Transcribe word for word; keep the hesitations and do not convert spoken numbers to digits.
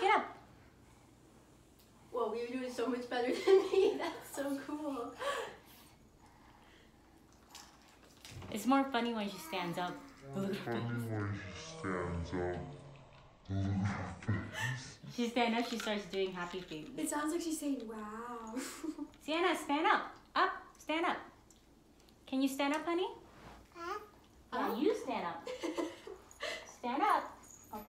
get up. Whoa, you're doing so much better than me. That's so cool. It's more funny when she stands up. Funny when she stands up. She stands up, she starts doing happy things. It sounds like she's saying, wow. Sienna, stand up. Up. Stand up. Can you stand up, honey? Huh? Yeah, you stand up. Stand up.